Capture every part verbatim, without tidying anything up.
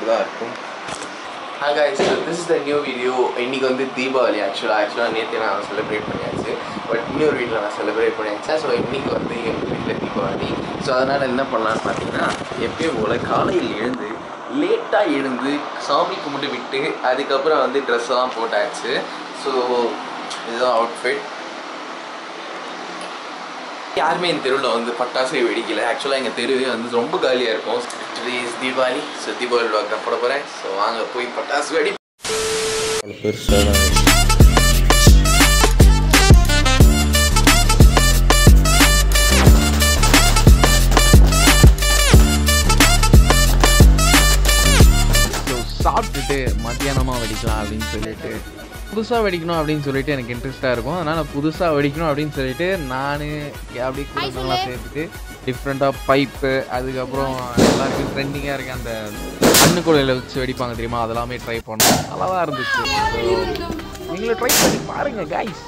இப்படிதான் இருக்கும். Hi guys, so this is the new video. இன்னைக்கு வந்து தீபாவளி. ஆக்சுவலாக ஆக்சுவலாக நேற்று நான் செலிப்ரேட் பண்ணியாச்சு, பட் இன்னொரு வீட்டில் நான் செலிப்ரேட் பண்ணியாச்சேன். ஸோ இன்றைக்கி வந்து எங்கள் வீட்டில் தீபாவளி. ஸோ அதனால் என்ன பண்ணலான்னு பார்த்தீங்கன்னா, எப்பயும் போல் காலையில் எழுந்து லேட்டாக எழுந்து சாமி கும்பிட்டு விட்டு அதுக்கப்புறம் வந்து ட்ரெஸ் எல்லாம் போட்டாச்சு. ஸோ இதுதான் அவுட்ஃபிட். யாருமே இந்த தெருவில் வந்து பட்டாசு வெடிக்கலை. ஆக்சுவலாக எங்கள் தெருவே வந்து ரொம்ப காலியாக இருக்கும். Today is Deepavali. So Deepavali வாக்கு தான் போட போகிறேன். ஸோ வாங்க போய் பட்டாசு வெடி. சாப்பிட்டுட்டு மத்தியானமாக வெடிக்கலாம் அப்படின்னு சொல்லிட்டு புதுசாக வெடிக்கணும் அப்படின்னு சொல்லிட்டு எனக்கு இன்ட்ரெஸ்ட்டாக இருக்கும். அதனால் புதுசாக வெடிக்கணும் அப்படின்னு சொல்லிட்டு நான் அப்படி குடும்பங்கள்லாம் சேர்த்துட்டு டிஃப்ரெண்ட்டாக பைப்பு, அதுக்கப்புறம் எல்லாருக்கும் ட்ரெண்டிங்காக இருக்க அந்த கண்ணுக்குள்ளையில் வச்சு வெடிப்பாங்க தெரியுமா, அதெல்லாமே ட்ரை பண்ணோம். நல்லா தான் இருந்துச்சு. ஸோ நீங்களும் ட்ரை பண்ணி பாருங்கள் கைஸ்.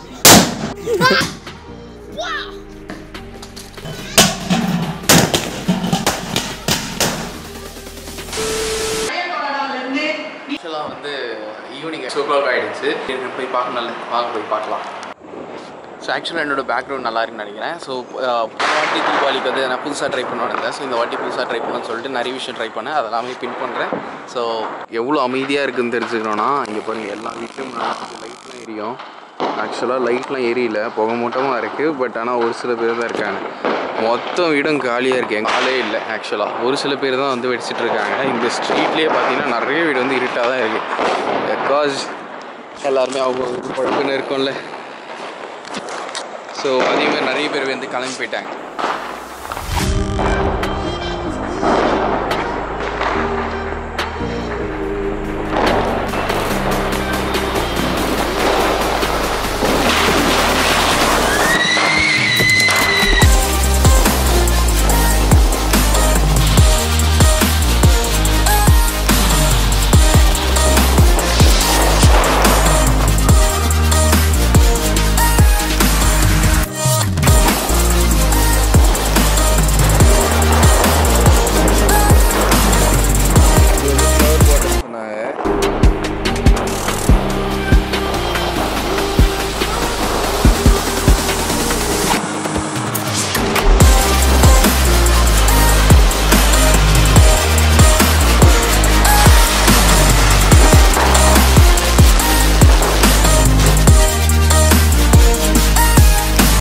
ஆக்சுவலாக வந்து ஈவினிங் டூ ஓ கிளாக் ஆகிடுச்சு. போய் பார்க்கணும்ல, வாங்க போய் பார்க்கலாம். ஸோ ஆக்சுவலாக என்னோடய பேக்ரவுண்ட் நல்லா இருக்குன்னு நினைக்கிறேன். ஸோ வாட்டி தீபாவளிக்கு வந்து நான் புதுசாக ட்ரை பண்ணுவேன் இருந்தேன். ஸோ இந்த வாட்டி புதுசாக ட்ரை பண்ணணும்னு சொல்லிட்டு நிறைய விஷயம் ட்ரை பண்ணேன். அதெல்லாமே பின் பண்ணுறேன். ஸோ எவ்வளோ அமைதியாக இருக்குதுன்னு தெரிஞ்சுக்கணுன்னா, இங்கே பாருங்கள் எல்லா வீட்லையும் லைட்லாம் எரியும். ஆக்சுவலாக லைட்லாம் எரியல, புகை மூட்டமாக இருக்குது. பட் ஆனால் ஒரு சில பேர் தான் இருக்காங்க. மொத்தம் வீடும் காலியாக இருக்குது, எங்கள் ஆளே இல்லை. ஆக்சுவலாக ஒரு சில பேர் தான் வந்து வெடிச்சிட்டு இருக்காங்க. இந்த ஸ்ட்ரீட்லேயே பார்த்தீங்கன்னா நிறைய வீடு வந்து இருட்டாக தான் இருக்குது. பிகாஸ் எல்லாருமே அவங்க பழக்குன்னு இருக்கும்ல. ஸோ அதேமாதிரி நிறைய பேர் வந்து கிளம்பி போயிட்டாங்க.